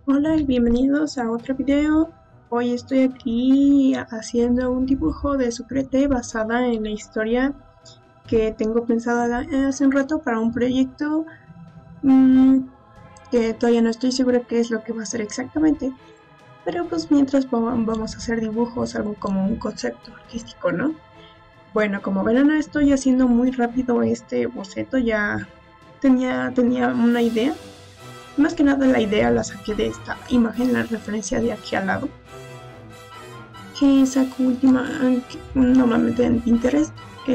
Hola y bienvenidos a otro video. Hoy estoy aquí haciendo un dibujo de Sucrete basada en la historia que tengo pensada hace un rato para un proyecto que todavía no estoy segura qué es lo que va a ser exactamente. Pero pues mientras vamos a hacer dibujos, algo como un concepto artístico, ¿no? Bueno, como verán estoy haciendo muy rápido este boceto, ya tenía una idea. Más que nada la idea la saqué de esta imagen, la referencia de aquí al lado, que saco normalmente en Pinterest.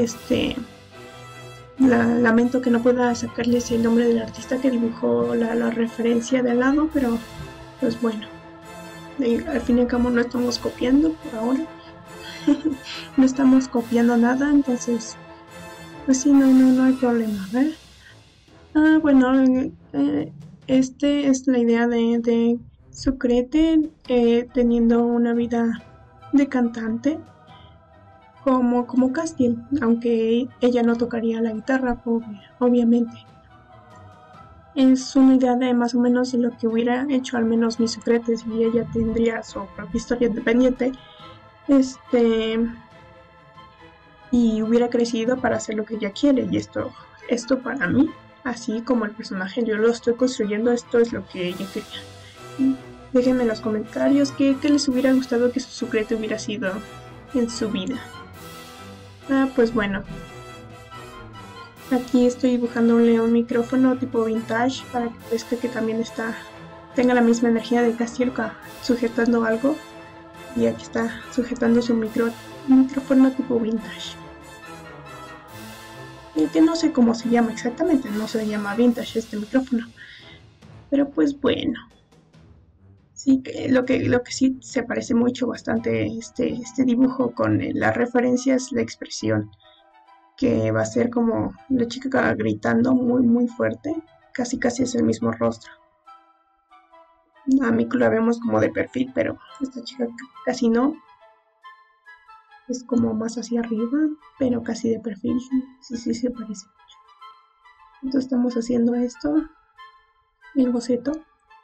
Lamento que no pueda sacarles el nombre del artista que dibujó la referencia de al lado, pero pues bueno, al fin y al cabo no estamos copiando por ahora. No estamos copiando nada, entonces pues sí, no hay problema, ¿ver? Bueno, este es la idea de Sucrete teniendo una vida de cantante como Castiel, aunque ella no tocaría la guitarra, obviamente. Es una idea de más o menos de lo que hubiera hecho al menos mi Sucrete si ella tendría su propia historia independiente, y hubiera crecido para hacer lo que ella quiere. Y esto para mí, así como el personaje yo lo estoy construyendo, esto es lo que ella quería. Déjenme en los comentarios qué les hubiera gustado que su Sucrete hubiera sido en su vida. Pues bueno, aquí estoy dibujándole un micrófono tipo vintage para que parezca que también tenga la misma energía de Castiel sujetando algo, y aquí está sujetando su micrófono tipo vintage, que no sé cómo se llama exactamente, no se llama vintage este micrófono, pero pues bueno. Sí, lo que sí se parece mucho bastante este dibujo con las referencias, la expresión, que va a ser como la chica gritando muy fuerte, casi es el mismo rostro. A Miku la vemos como de perfil, pero esta chica casi no, es como más hacia arriba, pero casi de perfil, sí se parece mucho. Entonces estamos haciendo esto, el boceto.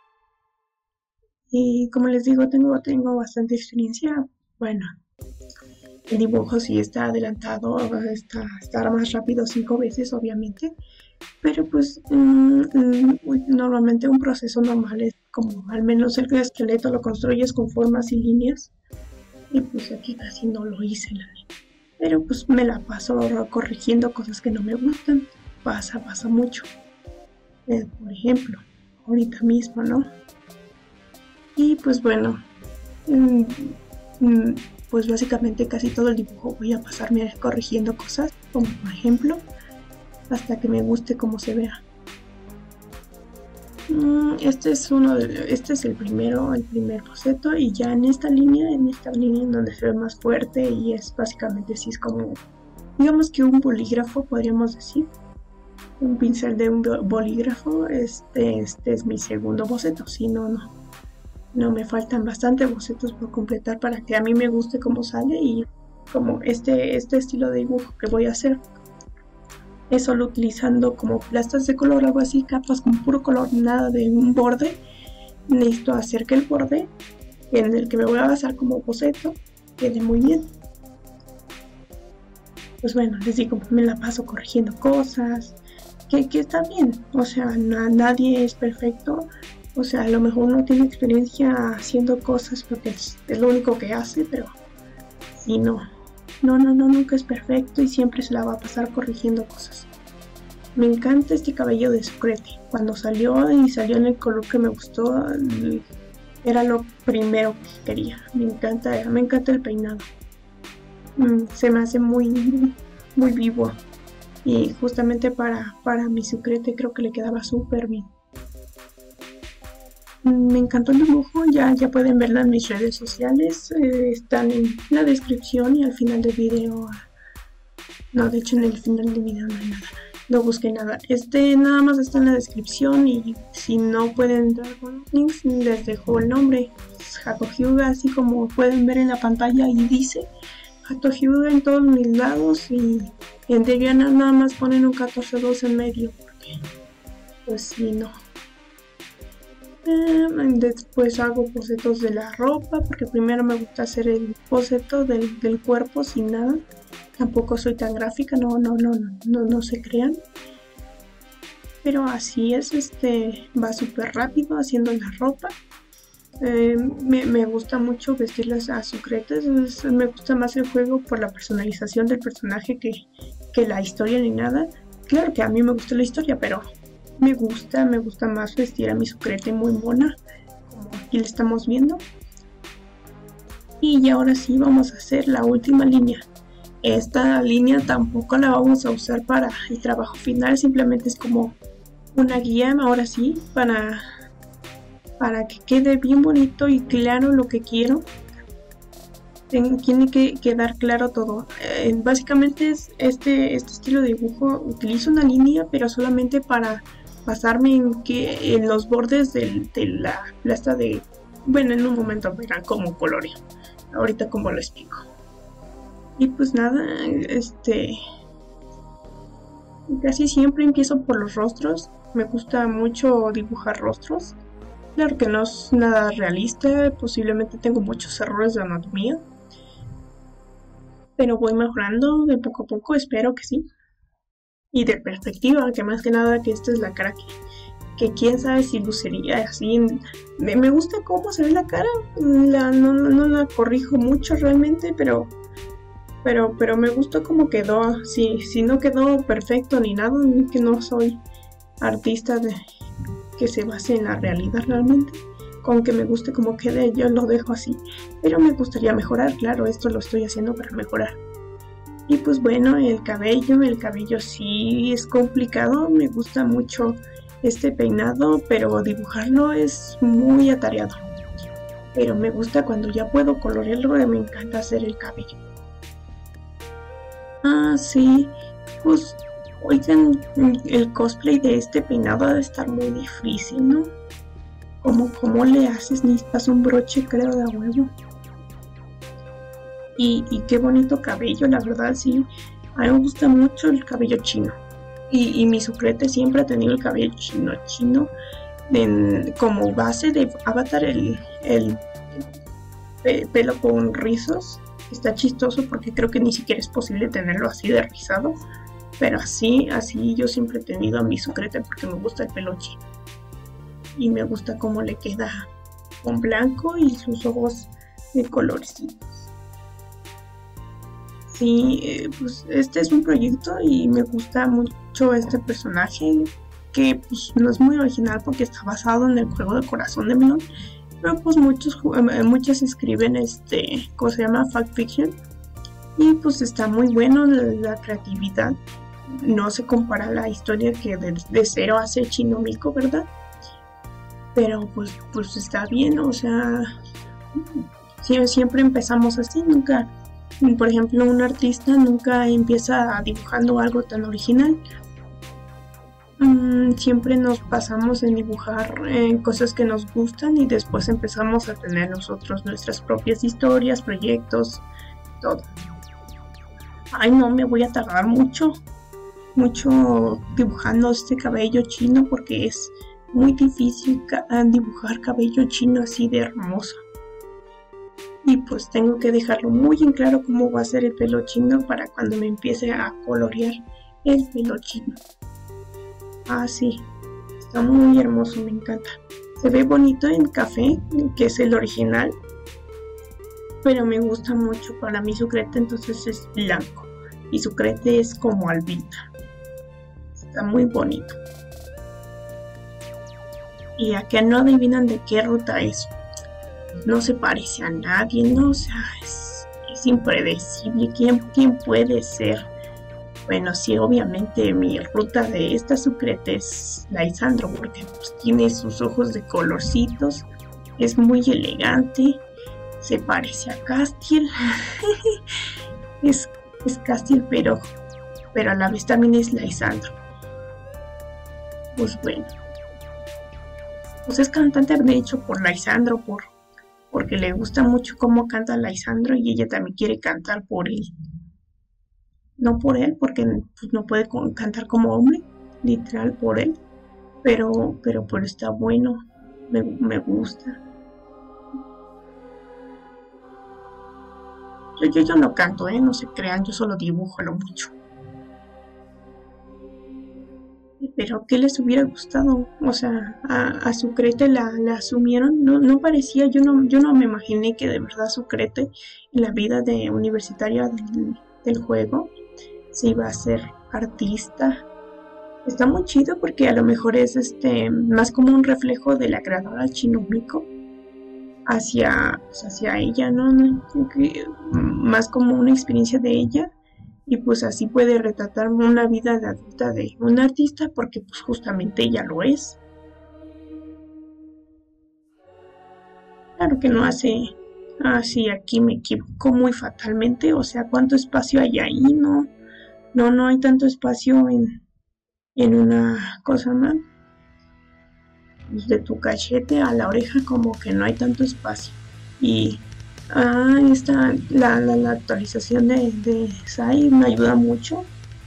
Y como les digo, tengo bastante experiencia. Bueno, el dibujo sí está adelantado, estará más rápido 5 veces, obviamente. Pero pues normalmente un proceso normal es como al menos el esqueleto lo construyes con formas y líneas. Y pues aquí casi no lo hice, la neta. Pero pues me la paso corrigiendo cosas que no me gustan. Pasa mucho. Por ejemplo, ahorita mismo, ¿no? Y pues bueno, pues básicamente casi todo el dibujo voy a pasarme corrigiendo cosas, como por ejemplo, hasta que me guste cómo se vea. Este es el primer boceto, y ya en esta línea en donde se ve más fuerte, y es básicamente así, es como, digamos que un bolígrafo, podríamos decir, un pincel de un bolígrafo. Este es mi segundo boceto, si no me faltan bastante bocetos por completar para que a mí me guste cómo sale, y como este estilo de dibujo que voy a hacer es solo utilizando como plastas de color, algo así, capas con puro color, nada de un borde. Necesito hacer que el borde en el que me voy a basar como boceto quede muy bien. Pues bueno, les digo, me la paso corrigiendo cosas, que está bien, o sea, nadie es perfecto. O sea, a lo mejor uno tiene experiencia haciendo cosas porque es lo único que hace, pero sí, nunca es perfecto, y siempre se la va a pasar corrigiendo cosas. Me encanta este cabello de Sucrete. Cuando salió en el color que me gustó, era lo primero que quería. Me encanta el peinado. Se me hace muy vivo, y justamente para mi Sucrete creo que le quedaba súper bien. Me encantó el dibujo, ya pueden verlo en mis redes sociales, están en la descripción y al final del video. No, de hecho en el final del video no hay nada, no busqué nada, nada más está en la descripción, y si no pueden entrar con los links, les dejo el nombre, Hato Hyuga, así como pueden ver en la pantalla, y dice Hato Hyuga en todos mis lados, y en Debian nada más ponen un 14.2 en medio, porque pues sí, no. Después hago bocetos de la ropa, porque primero me gusta hacer el boceto del cuerpo sin nada. Tampoco soy tan gráfica, no se crean. Pero así es, va súper rápido haciendo la ropa. Me gusta mucho vestirlas a sucretes. Me gusta más el juego por la personalización del personaje que la historia ni nada. Claro que a mí me gusta la historia, pero me gusta más vestir a mi sucrete muy mona, como aquí le estamos viendo. Y ahora sí vamos a hacer la última línea. Esta línea tampoco la vamos a usar para el trabajo final, simplemente es como una guía, ahora sí, para que quede bien bonito y claro lo que quiero. Tiene que quedar claro todo. Básicamente es este estilo de dibujo. Utilizo una línea, pero solamente para basarme en los bordes de la plasta de... Bueno, en un momento verán cómo coloreo. Ahorita como lo explico. Y pues nada, casi siempre empiezo por los rostros. Me gusta mucho dibujar rostros. Claro que no es nada realista, posiblemente tengo muchos errores de anatomía, pero voy mejorando de poco a poco, espero que sí. Y de perspectiva, que más que nada que esta es la cara que quién sabe si lucería así. Me gusta cómo se ve la cara, no la corrijo mucho realmente, pero me gustó cómo quedó. Si no quedó perfecto ni nada, ni que no soy artista que se base en la realidad realmente. Con que me guste como quede, yo lo dejo así. Pero me gustaría mejorar, claro, esto lo estoy haciendo para mejorar. Y pues bueno, el cabello sí es complicado, me gusta mucho este peinado, pero dibujarlo es muy atareado. Pero me gusta cuando ya puedo colorearlo, me encanta hacer el cabello. Sí, pues oigan, el cosplay de este peinado debe estar muy difícil, ¿no? ¿Cómo le haces? Necesitas un broche, creo, de a huevo. Y qué bonito cabello, la verdad, sí. A mí me gusta mucho el cabello chino. Y mi sucrete siempre ha tenido el cabello chino. Como base de Avatar, el pelo con rizos. Está chistoso porque creo que ni siquiera es posible tenerlo así de rizado. Pero así yo siempre he tenido a mi sucrete porque me gusta el pelo chino. Y me gusta cómo le queda con blanco y sus ojos de colorcitos. Sí, pues este es un proyecto y me gusta mucho este personaje que pues no es muy original porque está basado en el juego de Corazón de Melón, pero pues muchos escriben ¿cómo se llama? Fact fiction, y pues está muy bueno la creatividad. No se compara a la historia que de cero hace Chino Mico, ¿verdad? Pero pues está bien, o sea, siempre empezamos así, nunca, por ejemplo, un artista nunca empieza dibujando algo tan original. Siempre nos pasamos en dibujar cosas que nos gustan y después empezamos a tener nosotros nuestras propias historias, proyectos, todo. Ay, no, me voy a tardar mucho dibujando este cabello chino porque es muy difícil dibujar cabello chino así de hermoso. Y pues tengo que dejarlo muy en claro cómo va a ser el pelo chino para cuando me empiece a colorear el pelo chino. Sí, está muy hermoso, me encanta. Se ve bonito en café, que es el original, pero me gusta mucho. Para mí sucrete entonces es blanco y sucrete es como albita. Está muy bonito. Y a que no adivinan de qué ruta es. No se parece a nadie, ¿no? O sea, es impredecible. ¿Quién puede ser? Bueno, sí, obviamente mi ruta de esta sucrete es Lysandro, porque pues, tiene sus ojos de colorcitos, es muy elegante, se parece a Castiel. es Castiel, pero a la vez también es Lysandro. Pues bueno, pues es cantante de hecho por Lysandro, porque le gusta mucho cómo canta Lysandro y ella también quiere cantar por él. No por él, porque pues, no puede cantar como hombre, literal por él, pero está bueno. me gusta. Yo no canto, no se crean, yo solo dibujo lo mucho. Pero ¿qué les hubiera gustado? O sea, a Sucrete la asumieron, no parecía, yo no me imaginé que de verdad Sucrete en la vida de universitaria del juego se iba a ser artista. Está muy chido porque a lo mejor es más como un reflejo de la creadora Chinumiko hacia, pues hacia ella, ¿no? Más como una experiencia de ella y pues así puede retratar una vida de adulta de un artista porque pues justamente ella lo es. Claro que no hace así aquí me equivoco muy fatalmente, o sea, ¿cuánto espacio hay ahí? No hay tanto espacio en una cosa más. Pues de tu cachete a la oreja como que no hay tanto espacio. Y esta, la actualización de SAI me ayuda mucho.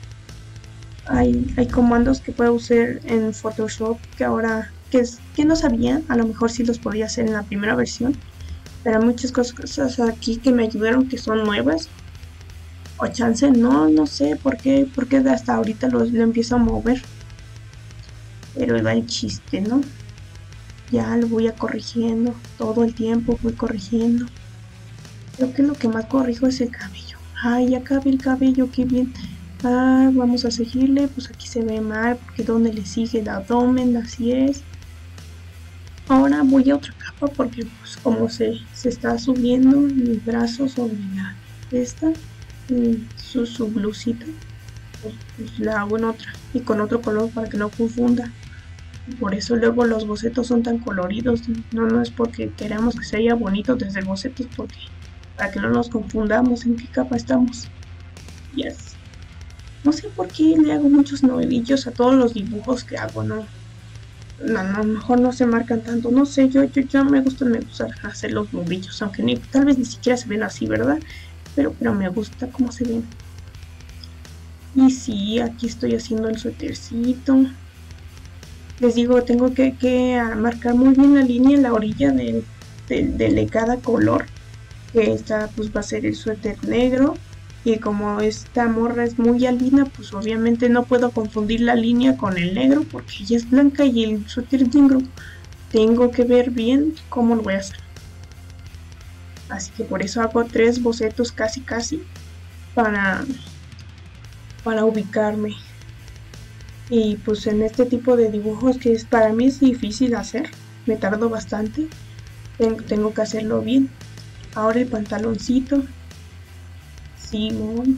Hay comandos que puedo usar en Photoshop que ahora, que no sabía, a lo mejor sí los podía hacer en la primera versión, pero hay muchas cosas aquí que me ayudaron que son nuevas. O chance, no sé por qué hasta ahorita lo empiezo a mover. Pero va el chiste, ¿no? Ya lo voy a corrigiendo, todo el tiempo voy corrigiendo. Creo que lo que más corrijo es el cabello. Ay, ya acabé el cabello, qué bien. Vamos a seguirle, pues aquí se ve mal, porque donde le sigue el abdomen, así es. Ahora voy a otra capa porque pues como se está subiendo mi brazo sobre la esta, su blusita, pues la hago en otra y con otro color para que no confunda. Por eso luego los bocetos son tan coloridos. No es porque queramos que se vea bonito desde el boceto, es porque para que no nos confundamos en qué capa estamos. Yes. No sé por qué le hago muchos nuevillos a todos los dibujos que hago, a lo mejor no se marcan tanto, no sé, yo me gusta hacer los nubillos, aunque tal vez ni siquiera se ven así, ¿verdad? Pero me gusta cómo se ven. Y sí, aquí estoy haciendo el suétercito. Les digo, tengo que marcar muy bien la línea en la orilla de cada color. Que esta pues va a ser el suéter negro. Y como esta morra es muy albina, pues obviamente no puedo confundir la línea con el negro porque ella es blanca y el suéter es negro. Tengo que ver bien cómo lo voy a hacer. Así que por eso hago 3 bocetos casi para ubicarme. Y pues en este tipo de dibujos que para mí es difícil hacer, me tardo bastante, tengo que hacerlo bien. Ahora el pantaloncito, sí,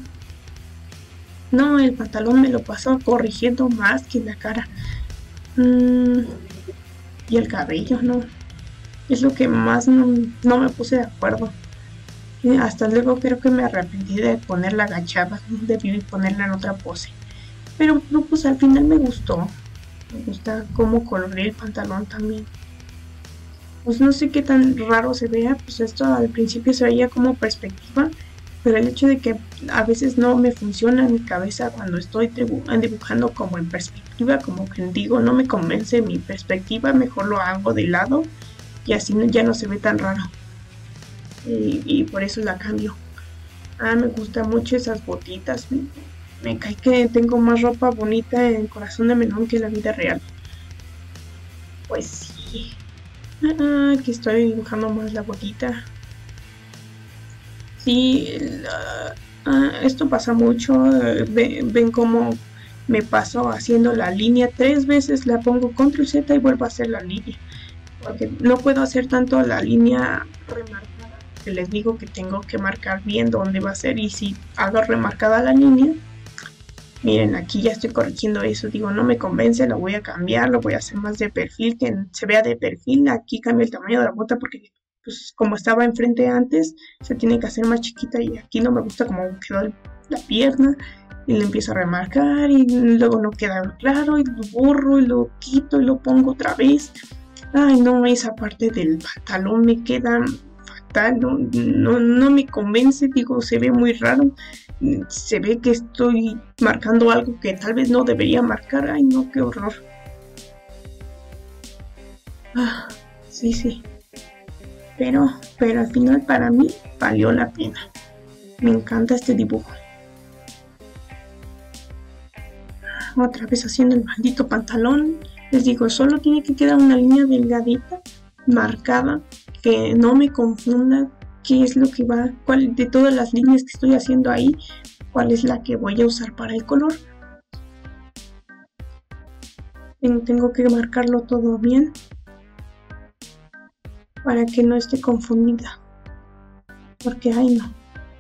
no, el pantalón me lo paso corrigiendo más que la cara. Y el cabello, no, es lo que más no me puse de acuerdo. Hasta luego creo que me arrepentí de ponerla agachada, debí ponerla en otra pose. Pero no, pues al final me gusta cómo coloreé el pantalón también. Pues no sé qué tan raro se vea, pues esto al principio se veía como perspectiva, pero el hecho de que a veces no me funciona en mi cabeza cuando estoy dibujando como en perspectiva, como que digo, no me convence mi perspectiva, mejor lo hago de lado y así ya no se ve tan raro. Y por eso la cambio. Me gustan mucho esas botitas. Me cae que tengo más ropa bonita en Corazón de Melón que en la vida real. Pues sí. Aquí estoy dibujando más la botita. Sí, esto pasa mucho. Ven cómo me paso haciendo la línea 3 veces. La pongo control Z y vuelvo a hacer la línea. Porque no puedo hacer tanto la línea remarcada. Que les digo que tengo que marcar bien dónde va a ser. Y si hago remarcada la línea, miren, aquí ya estoy corrigiendo eso, digo, no me convence, lo voy a cambiar, lo voy a hacer más de perfil, que se vea de perfil, aquí cambio el tamaño de la bota porque pues como estaba enfrente antes, se tiene que hacer más chiquita y aquí no me gusta como quedó la pierna y lo empiezo a remarcar y luego no queda claro y lo borro y lo quito y lo pongo otra vez. Ay, no, esa parte del pantalón me queda fatal, no me convence, digo, se ve muy raro. Se ve que estoy marcando algo que tal vez no debería marcar. Ay, no, qué horror. sí. Pero al final para mí valió la pena. Me encanta este dibujo. Otra vez haciendo el maldito pantalón. Les digo, solo tiene que quedar una línea delgadita, marcada, que no me confunda qué es lo que va, cuál de todas las líneas que estoy haciendo ahí, cuál es la que voy a usar para el color. Tengo que marcarlo todo bien para que no esté confundida, porque ay no.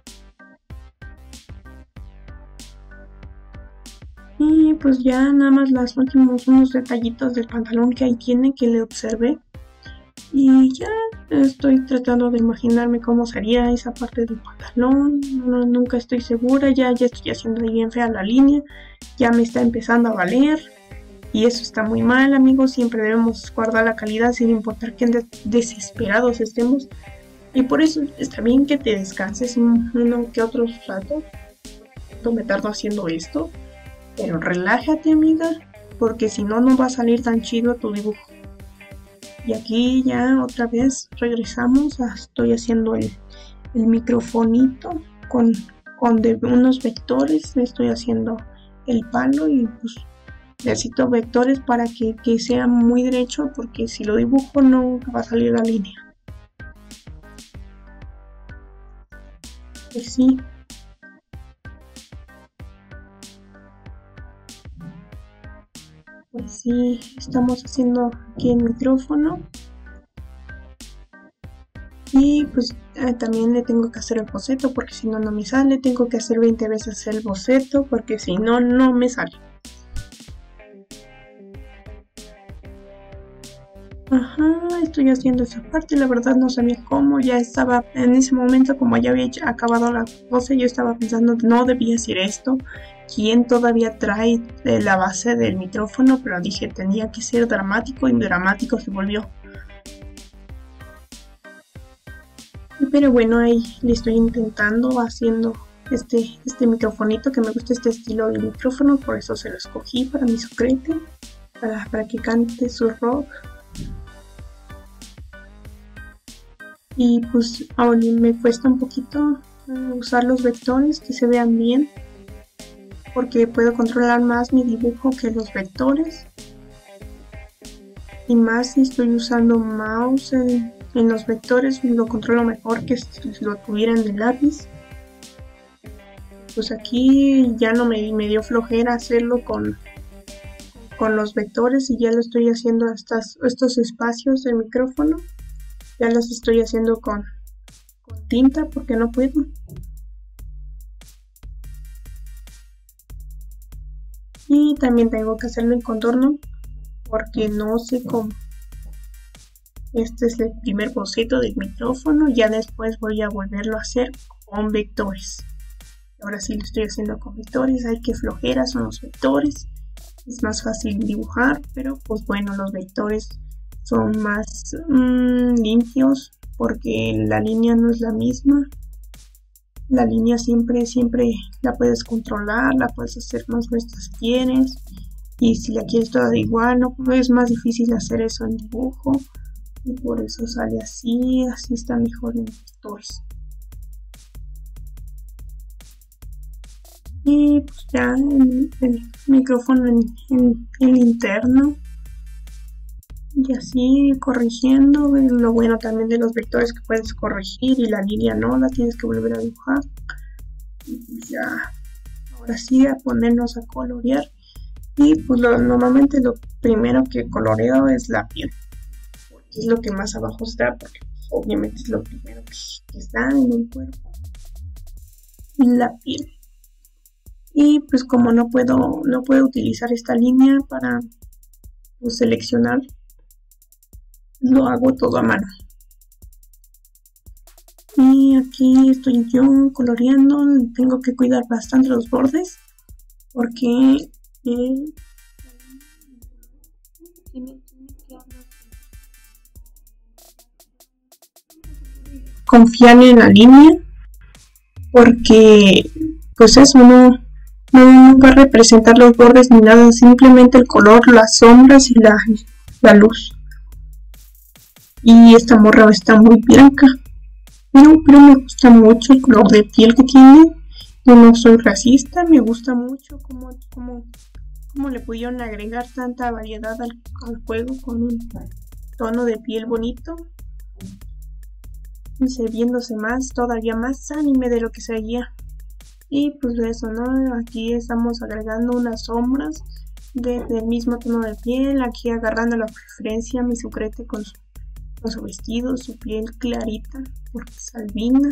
Y pues ya nada más los últimos unos detallitos del pantalón que ahí tiene que le observé. Y ya estoy tratando de imaginarme cómo sería esa parte del pantalón. Nunca estoy segura, ya estoy haciendo bien fea la línea. Ya me está empezando a valer. Y eso está muy mal, amigos. Siempre debemos guardar la calidad sin importar qué desesperados estemos. Y por eso está bien que te descanses uno que otro rato. No me tardo haciendo esto. Pero relájate, amiga, porque si no, no va a salir tan chido tu dibujo. Y aquí ya otra vez regresamos. Estoy haciendo el microfonito con unos vectores. Estoy haciendo el palo y pues necesito vectores para que sea muy derecho, porque si lo dibujo no va a salir la línea. Pues sí. Pues sí, estamos haciendo aquí el micrófono. Y pues también le tengo que hacer el boceto, porque si no, no me sale. Tengo que hacer 20 veces el boceto, porque si no, no me sale. Ajá, estoy haciendo esa parte. La verdad no sabía cómo. Ya estaba en ese momento, como ya había acabado la pose, yo estaba pensando, no debía decir esto. ¿Quién todavía trae la base del micrófono? Pero dije, tenía que ser dramático, y dramático se volvió. Pero bueno, ahí le estoy intentando haciendo este microfonito, que me gusta este estilo de micrófono, por eso se lo escogí para mi sucrete, para que cante su rock. Y pues ahora me cuesta un poquito usar los vectores, que se vean bien, porque puedo controlar más mi dibujo que los vectores, y más si estoy usando mouse en los vectores lo controlo mejor que si lo tuviera en el lápiz. Pues aquí ya no me dio flojera hacerlo con los vectores, y ya lo estoy haciendo estos espacios del micrófono, ya los estoy haciendo con tinta, porque no puedo. Y también tengo que hacerlo en contorno, porque no sé cómo. Este es el primer boceto del micrófono. Ya después voy a volverlo a hacer con vectores. Ahora sí lo estoy haciendo con vectores. Ay, qué flojera son los vectores. Es más fácil dibujar, pero pues bueno, los vectores son más limpios, porque la línea no es la misma. La línea siempre la puedes controlar, la puedes hacer más gruesa si quieres, y si la quieres toda igual, no es más difícil hacer eso en dibujo, y por eso sale así está mejor en vectores. Y pues ya el micrófono en interno, y así corrigiendo. Lo bueno también de los vectores, que puedes corregir, y la línea no la tienes que volver a dibujar. Y pues ya, ahora sí, a ponernos a colorear. Y pues normalmente lo primero que coloreo es la piel, porque es lo que más abajo está, porque pues, obviamente es lo primero que está en el cuerpo, y la piel. Y pues como no puedo utilizar esta línea para pues, seleccionar, lo hago todo a mano. Y aquí estoy yo coloreando. Tengo que cuidar bastante los bordes, porque confiar en la línea, porque pues eso no va a representar los bordes ni nada, simplemente el color, las sombras y la luz. Y esta morra está muy blanca. Pero me gusta mucho el color de piel que tiene. Yo no soy racista, me gusta mucho cómo le pudieron agregar tanta variedad al juego con un tono de piel bonito. Y viéndose todavía más anime de lo que sería. Y pues eso, ¿no? Aquí estamos agregando unas sombras del mismo tono de piel. Aquí agarrando la referencia a mi Sucrete con su vestido, su piel clarita, porque es albina.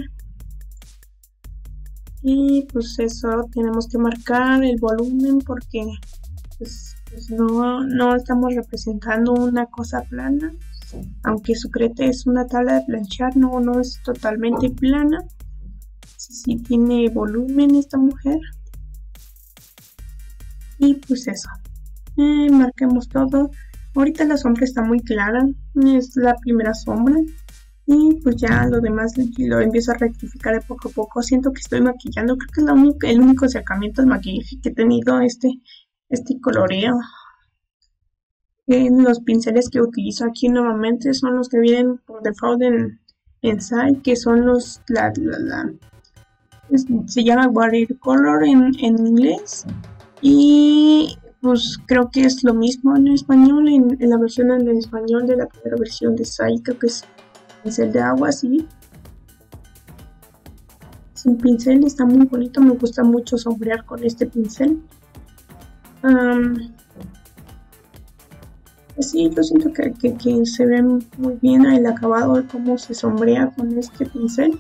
Y pues eso, tenemos que marcar el volumen porque pues no estamos representando una cosa plana. Aunque Sucrete es una tabla de planchar, no es totalmente plana. Sí tiene volumen esta mujer. Y pues eso, marquemos todo. Ahorita la sombra está muy clara, es la primera sombra. Y pues ya lo demás lo empiezo a rectificar de poco a poco. Siento que estoy maquillando, creo que es el único acercamiento al maquillaje que he tenido este coloreo. Los pinceles que utilizo aquí nuevamente son los que vienen por default en SAI, que son se llama watercolor en inglés, y pues creo que es lo mismo en español, en la versión en español de la primera versión de SAI, creo que es pincel de agua, sí. Sin pincel está muy bonito, me gusta mucho sombrear con este pincel. Sí, yo siento que se ve muy bien el acabado de cómo se sombrea con este pincel.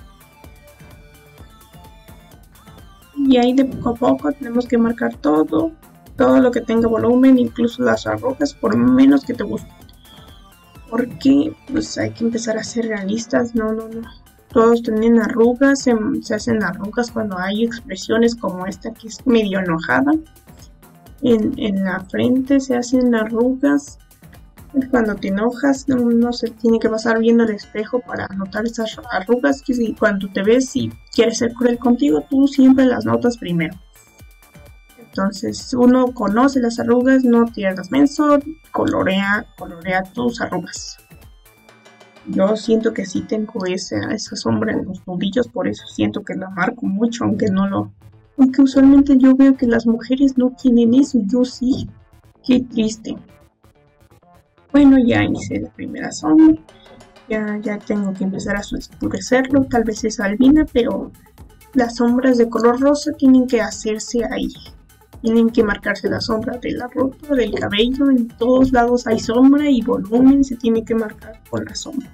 Y ahí de poco a poco tenemos que marcar todo lo que tenga volumen, incluso las arrugas, por menos que te guste. Porque pues hay que empezar a ser realistas, no. Todos tienen arrugas, se hacen arrugas cuando hay expresiones como esta que es medio enojada. En la frente se hacen arrugas. Cuando te enojas, no se tiene que pasar viendo el espejo para notar esas arrugas. Que si cuando te ves y quieres ser cruel contigo, tú siempre las notas primero. Entonces uno conoce las arrugas, no pierdas menso, colorea tus arrugas. Yo siento que sí tengo esa sombra en los nudillos, por eso siento que la marco mucho, aunque usualmente yo veo que las mujeres no tienen eso, yo sí. Qué triste. Bueno, ya hice la primera sombra. Ya tengo que empezar a oscurecerlo. Tal vez es albina, pero las sombras de color rosa tienen que hacerse ahí. Tienen que marcarse la sombra de la ropa, del cabello. En todos lados hay sombra y volumen se tiene que marcar con la sombra.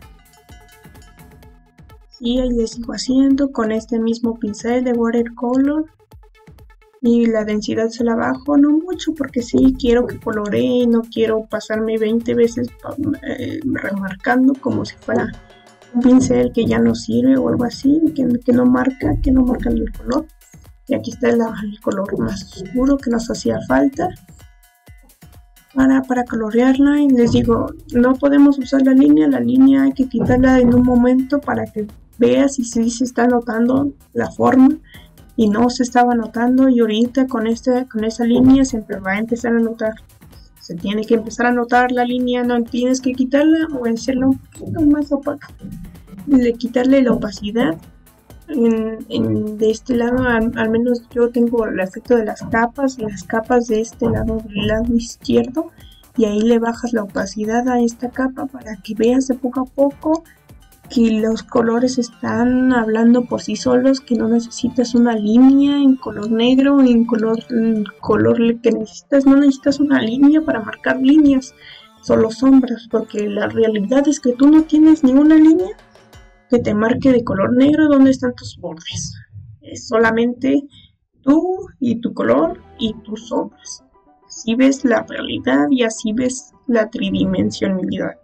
Y ahí le sigo haciendo con este mismo pincel de watercolor. Y la densidad se la bajo, no mucho, porque sí quiero que coloree, no quiero pasarme 20 veces remarcando como si fuera un pincel que ya no sirve o algo así, que no marca el color. Y aquí está el color más oscuro que nos hacía falta para colorearla. Y les digo, no podemos usar la línea hay que quitarla en un momento para que veas si sí se está notando la forma. Y no se estaba notando, y ahorita con esa línea se va a empezar a notar. Se tiene que empezar a notar la línea, no tienes que quitarla o hacerla un poquito más opaca. De quitarle la opacidad. De este lado, al menos yo tengo el efecto de las capas de este lado, del lado izquierdo, y ahí le bajas la opacidad a esta capa para que veas de poco a poco que los colores están hablando por sí solos, que no necesitas una línea en color negro, en color que necesitas, no necesitas una línea para marcar líneas, solo sombras, porque la realidad es que tú no tienes ninguna línea que te marque de color negro donde están tus bordes. Es solamente tú y tu color y tus sombras. Así ves la realidad y así ves la tridimensionalidad.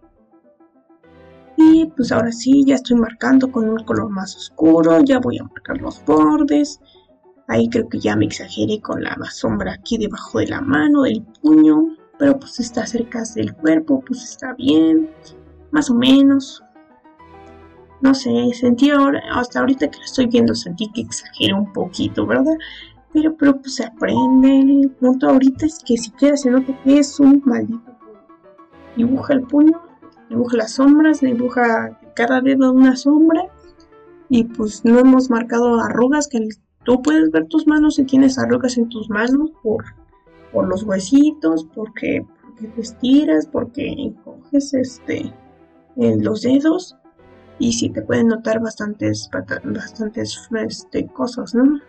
Y pues ahora sí, ya estoy marcando con un color más oscuro, ya voy a marcar los bordes. Ahí creo que ya me exageré con la sombra aquí debajo de la mano, del puño, pero pues está cerca del cuerpo, pues está bien, más o menos. No sé, hasta ahorita que lo estoy viendo, sentí que exageré un poquito, ¿verdad? Pero pues se aprende. El punto ahorita es que siquiera se nota que es un maldito puño. Dibuja el puño dibuja las sombras, dibuja cada dedo una sombra. Y pues no hemos marcado arrugas, que tú puedes ver tus manos si tienes arrugas en tus manos por los huesitos, porque te estiras, porque coges los dedos, y sí te pueden notar bastantes cosas, ¿no?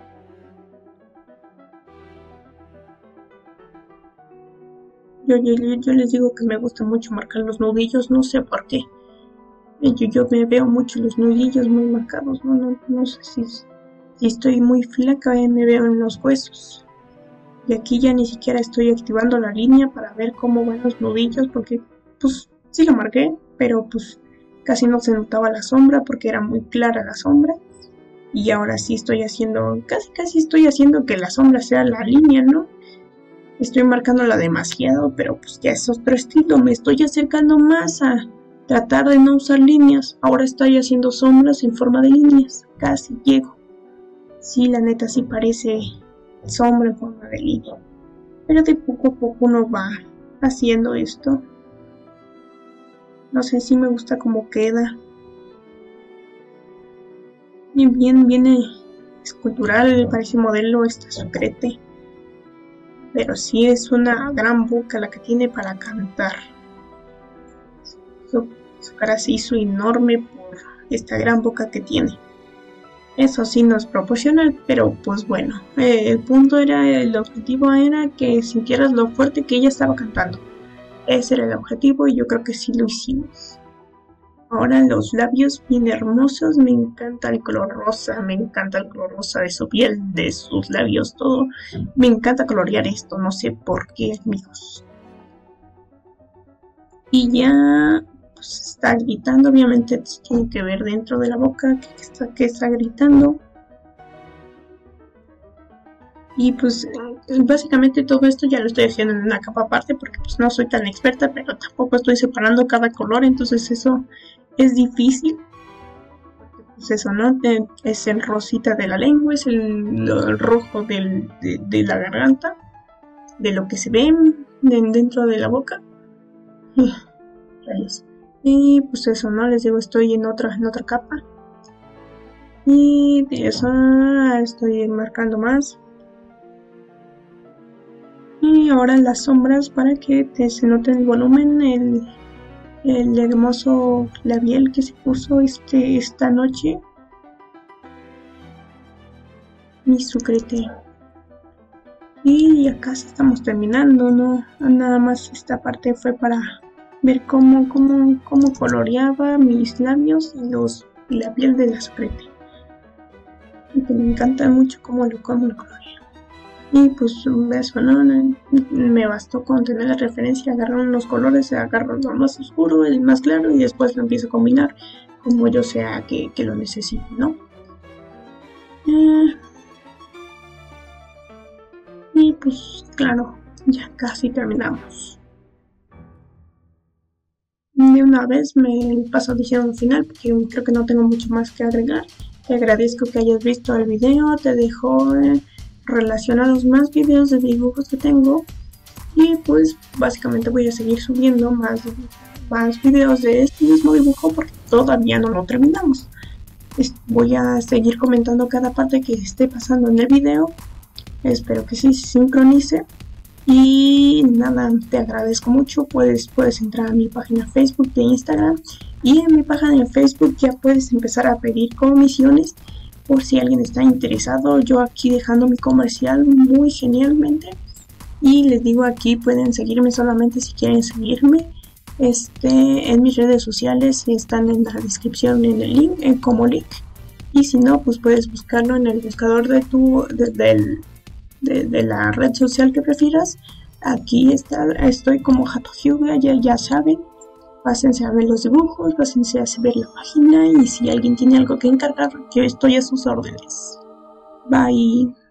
Yo les digo que me gusta mucho marcar los nudillos, no sé por qué. Yo me veo mucho los nudillos muy marcados, no sé si estoy muy flaca, me veo en los huesos. Y aquí ya ni siquiera estoy activando la línea para ver cómo van los nudillos, porque pues sí lo marqué, pero pues casi no se notaba la sombra porque era muy clara la sombra. Y ahora sí estoy haciendo, casi estoy haciendo que la sombra sea la línea, ¿no? Estoy marcándola demasiado, pero pues ya es otro estilo, me estoy acercando más a tratar de no usar líneas. Ahora estoy haciendo sombras en forma de líneas, casi llego. Sí, la neta sí parece sombra en forma de línea, pero de poco a poco uno va haciendo esto. No sé si me gusta cómo queda. Bien viene escultural, parece modelo esta Sucrete. Pero sí es una gran boca la que tiene para cantar. Su cara se hizo enorme por esta gran boca que tiene. Eso sí nos proporciona, pero pues bueno, el objetivo era que sintieras lo fuerte que ella estaba cantando. Ese era el objetivo y yo creo que sí lo hicimos. Ahora los labios bien hermosos, me encanta el color rosa de su piel, de sus labios, todo. Me encanta colorear esto, no sé por qué, amigos. Y ya pues está gritando, obviamente tiene que ver dentro de la boca que está gritando. Y pues básicamente todo esto ya lo estoy haciendo en una capa aparte porque pues no soy tan experta, pero tampoco estoy separando cada color, entonces eso es difícil. Pues eso, ¿no? Es el rosita de la lengua, es el rojo de la garganta, de lo que se ve dentro de la boca. Y pues eso, ¿no? Les digo, estoy en otra capa. Y de eso estoy marcando más. Y ahora las sombras para que se note el volumen, el hermoso labial que se puso esta noche. Mi Sucrete. Y acá estamos terminando, ¿no? Nada más esta parte fue para ver cómo coloreaba mis labios y la piel de la Sucrete. Y que me encanta mucho cómo lo colorea. Y pues eso, ¿no? Me bastó con tener la referencia, agarrar unos colores, agarro el más oscuro, el más claro y después lo empiezo a combinar como yo sea que lo necesite, ¿no? Y pues claro, ya casi terminamos. De una vez me paso diciendo al final porque creo que no tengo mucho más que agregar. Te agradezco que hayas visto el video, te dejo relacionados más videos de dibujos que tengo y pues básicamente voy a seguir subiendo más videos de este mismo dibujo porque todavía no lo terminamos. Voy a seguir comentando cada parte que esté pasando en el video, espero que sí se sincronice y nada, te agradezco mucho. Puedes entrar a mi página Facebook de Instagram y en mi página de Facebook ya puedes empezar a pedir comisiones por si alguien está interesado. Yo aquí dejando mi comercial muy genialmente. Y les digo, aquí pueden seguirme solamente si quieren seguirme. En mis redes sociales están en la descripción en el link, como link. Y si no, pues puedes buscarlo en el buscador de la red social que prefieras. Aquí estoy como Hato Hyuga, ya saben. Pásense a ver los dibujos, pásense a ver la página y si alguien tiene algo que encargar, yo estoy a sus órdenes. Bye.